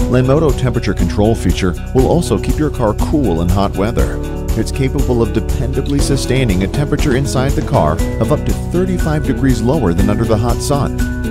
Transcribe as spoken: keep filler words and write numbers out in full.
Lanmodo temperature control feature will also keep your car cool in hot weather. It's capable of dependably sustaining a temperature inside the car of up to thirty-five degrees lower than under the hot sun.